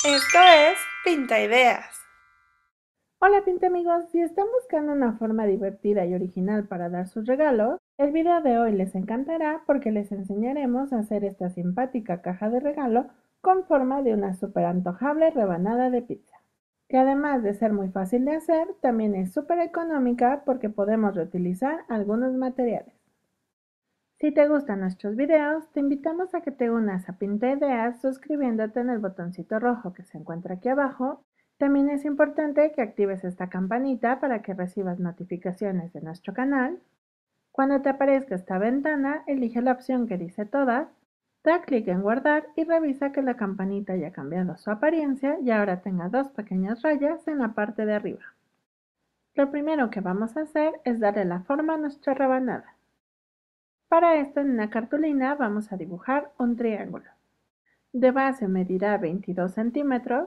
Esto es Pinta Ideas. Hola Pinta amigos, si están buscando una forma divertida y original para dar sus regalos, el video de hoy les encantará porque les enseñaremos a hacer esta simpática caja de regalo con forma de una súper antojable rebanada de pizza, que además de ser muy fácil de hacer, también es súper económica porque podemos reutilizar algunos materiales. Si te gustan nuestros videos, te invitamos a que te unas a Pinta Ideas suscribiéndote en el botoncito rojo que se encuentra aquí abajo. También es importante que actives esta campanita para que recibas notificaciones de nuestro canal. Cuando te aparezca esta ventana, elige la opción que dice Todas, da clic en Guardar y revisa que la campanita haya cambiado su apariencia y ahora tenga dos pequeñas rayas en la parte de arriba. Lo primero que vamos a hacer es darle la forma a nuestra rebanada. Para esto en una cartulina vamos a dibujar un triángulo. De base medirá 22 centímetros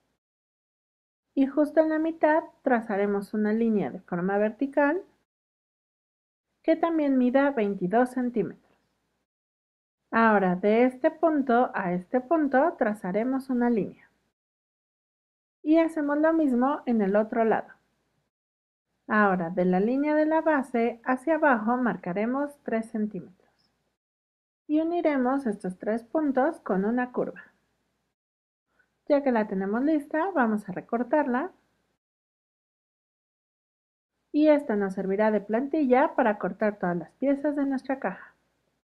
y justo en la mitad trazaremos una línea de forma vertical que también mida 22 centímetros. Ahora de este punto a este punto trazaremos una línea. Y hacemos lo mismo en el otro lado. Ahora de la línea de la base hacia abajo marcaremos 3 centímetros. Y uniremos estos tres puntos con una curva. Ya que la tenemos lista, vamos a recortarla y esta nos servirá de plantilla para cortar todas las piezas de nuestra caja.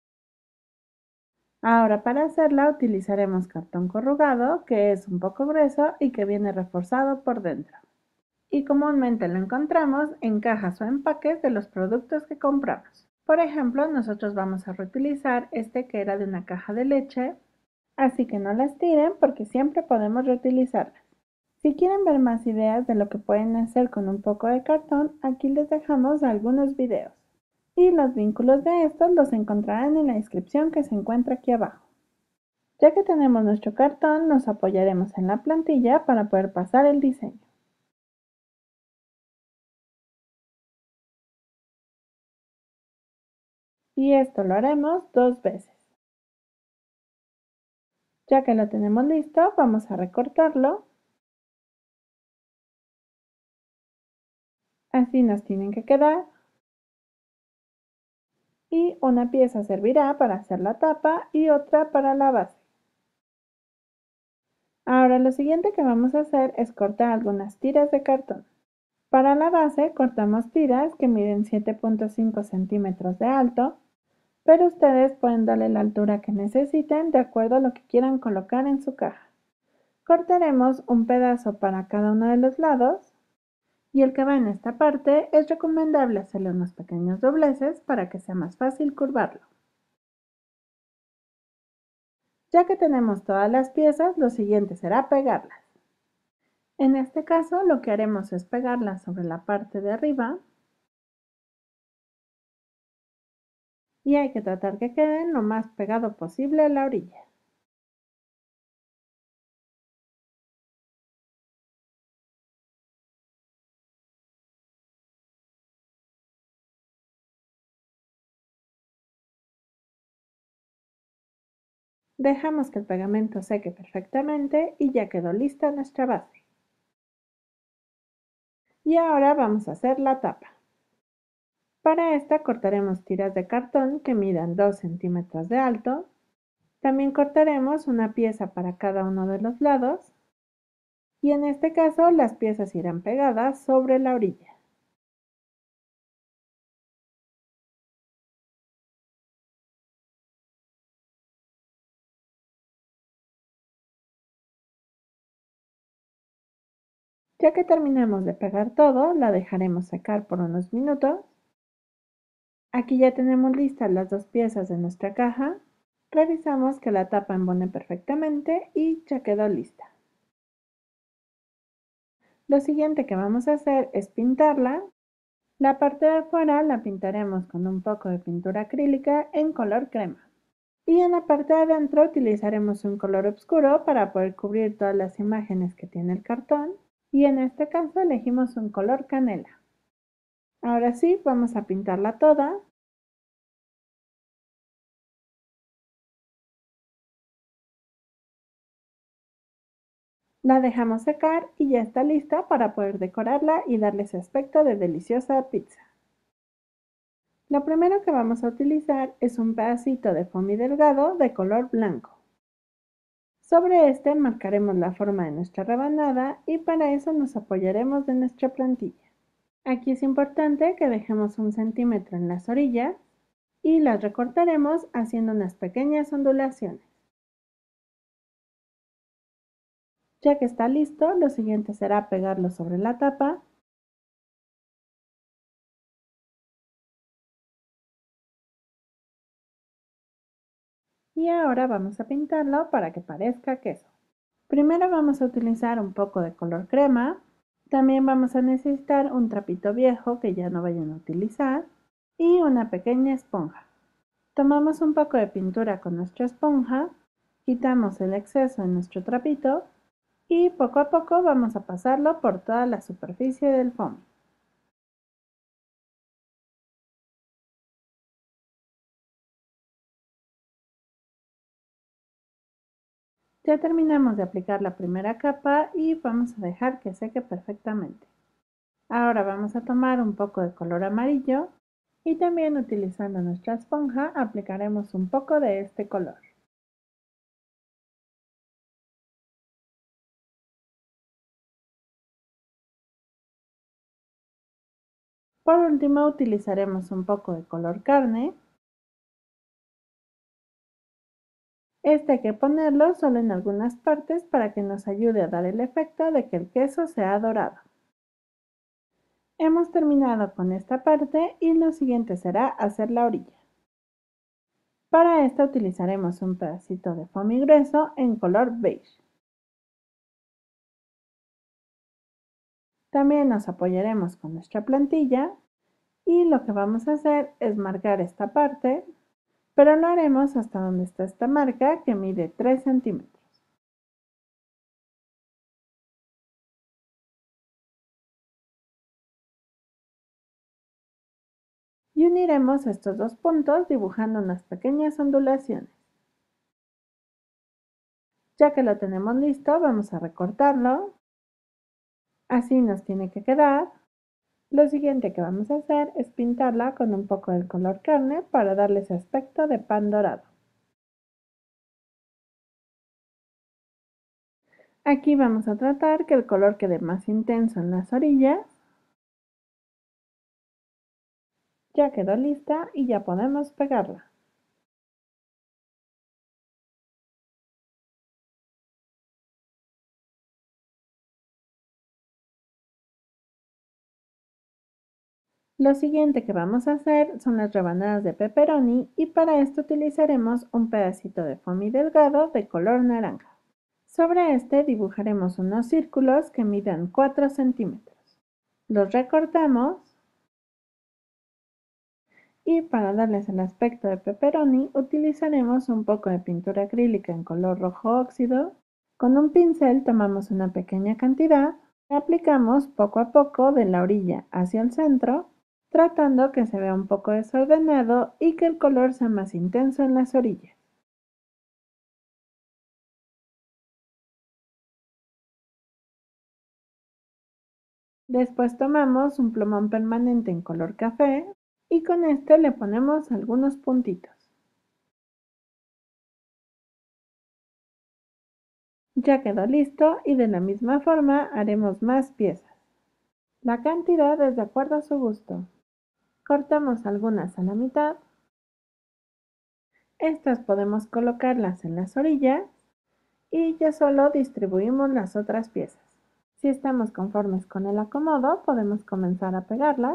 Ahora para hacerla utilizaremos cartón corrugado, que es un poco grueso y que viene reforzado por dentro. Y comúnmente lo encontramos en cajas o empaques de los productos que compramos. Por ejemplo, nosotros vamos a reutilizar este que era de una caja de leche, así que no las tiren porque siempre podemos reutilizarlas. Si quieren ver más ideas de lo que pueden hacer con un poco de cartón, aquí les dejamos algunos videos. Y los vínculos de estos los encontrarán en la descripción que se encuentra aquí abajo. Ya que tenemos nuestro cartón, nos apoyaremos en la plantilla para poder pasar el diseño. Y esto lo haremos 2 veces. Ya que lo tenemos listo, vamos a recortarlo. Así nos tienen que quedar. Y una pieza servirá para hacer la tapa y otra para la base. Ahora lo siguiente que vamos a hacer es cortar algunas tiras de cartón. Para la base cortamos tiras que miden 7.5 centímetros de alto, pero ustedes pueden darle la altura que necesiten de acuerdo a lo que quieran colocar en su caja. Cortaremos un pedazo para cada uno de los lados y el que va en esta parte es recomendable hacerle unos pequeños dobleces para que sea más fácil curvarlo. Ya que tenemos todas las piezas, lo siguiente será pegarlas. En este caso lo que haremos es pegarlas sobre la parte de arriba y hay que tratar que queden lo más pegado posible a la orilla. Dejamos que el pegamento seque perfectamente y ya quedó lista nuestra base. Y ahora vamos a hacer la tapa. Para esta cortaremos tiras de cartón que midan 2 centímetros de alto. También cortaremos una pieza para cada uno de los lados y en este caso las piezas irán pegadas sobre la orilla. Ya que terminamos de pegar todo, la dejaremos secar por unos minutos. Aquí ya tenemos listas las dos piezas de nuestra caja. Revisamos que la tapa embone perfectamente y ya quedó lista. Lo siguiente que vamos a hacer es pintarla. La parte de afuera la pintaremos con un poco de pintura acrílica en color crema. Y en la parte de adentro utilizaremos un color oscuro para poder cubrir todas las imágenes que tiene el cartón. Y en este caso elegimos un color canela. Ahora sí, vamos a pintarla toda. La dejamos secar y ya está lista para poder decorarla y darle ese aspecto de deliciosa pizza. Lo primero que vamos a utilizar es un pedacito de foamy delgado de color blanco. Sobre este marcaremos la forma de nuestra rebanada y para eso nos apoyaremos de nuestra plantilla. Aquí es importante que dejemos 1 centímetro en las orillas y las recortaremos haciendo unas pequeñas ondulaciones. Ya que está listo, lo siguiente será pegarlo sobre la tapa. Y ahora vamos a pintarlo para que parezca queso. Primero vamos a utilizar un poco de color crema. También vamos a necesitar un trapito viejo que ya no vayan a utilizar y una pequeña esponja. Tomamos un poco de pintura con nuestra esponja, quitamos el exceso en nuestro trapito y poco a poco vamos a pasarlo por toda la superficie del foamy. Ya terminamos de aplicar la primera capa y vamos a dejar que seque perfectamente. Ahora vamos a tomar un poco de color amarillo y también utilizando nuestra esponja aplicaremos un poco de este color. Por último utilizaremos un poco de color carne. Este hay que ponerlo solo en algunas partes para que nos ayude a dar el efecto de que el queso sea dorado. Hemos terminado con esta parte y lo siguiente será hacer la orilla. Para esto utilizaremos un pedacito de foamy grueso en color beige. También nos apoyaremos con nuestra plantilla y lo que vamos a hacer es marcar esta parte, pero lo haremos hasta donde está esta marca que mide 3 centímetros. Y uniremos estos dos puntos dibujando unas pequeñas ondulaciones. Ya que lo tenemos listo, vamos a recortarlo. Así nos tiene que quedar. Lo siguiente que vamos a hacer es pintarla con un poco del color carne para darle ese aspecto de pan dorado. Aquí vamos a tratar que el color quede más intenso en las orillas. Ya quedó lista y ya podemos pegarla. Lo siguiente que vamos a hacer son las rebanadas de pepperoni y para esto utilizaremos un pedacito de foamy delgado de color naranja. Sobre este dibujaremos unos círculos que midan 4 centímetros. Los recortamos y para darles el aspecto de pepperoni utilizaremos un poco de pintura acrílica en color rojo óxido. Con un pincel tomamos una pequeña cantidad y aplicamos poco a poco de la orilla hacia el centro, tratando que se vea un poco desordenado y que el color sea más intenso en las orillas. Después tomamos un plumón permanente en color café y con este le ponemos algunos puntitos. Ya quedó listo y de la misma forma haremos más piezas. La cantidad es de acuerdo a su gusto. Cortamos algunas a la mitad. Estas podemos colocarlas en las orillas y ya solo distribuimos las otras piezas. Si estamos conformes con el acomodo, podemos comenzar a pegarlas.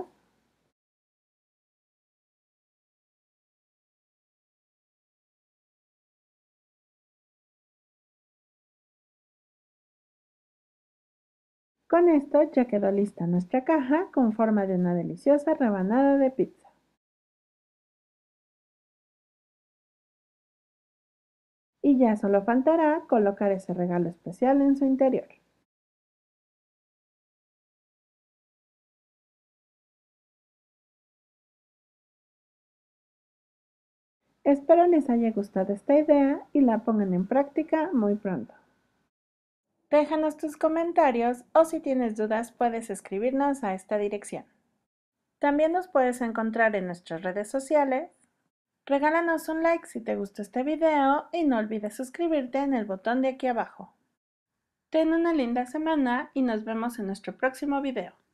Con esto ya quedó lista nuestra caja con forma de una deliciosa rebanada de pizza. Y ya solo faltará colocar ese regalo especial en su interior. Espero les haya gustado esta idea y la pongan en práctica muy pronto. Déjanos tus comentarios o si tienes dudas puedes escribirnos a esta dirección. También nos puedes encontrar en nuestras redes sociales. Regálanos un like si te gustó este video y no olvides suscribirte en el botón de aquí abajo. Ten una linda semana y nos vemos en nuestro próximo video.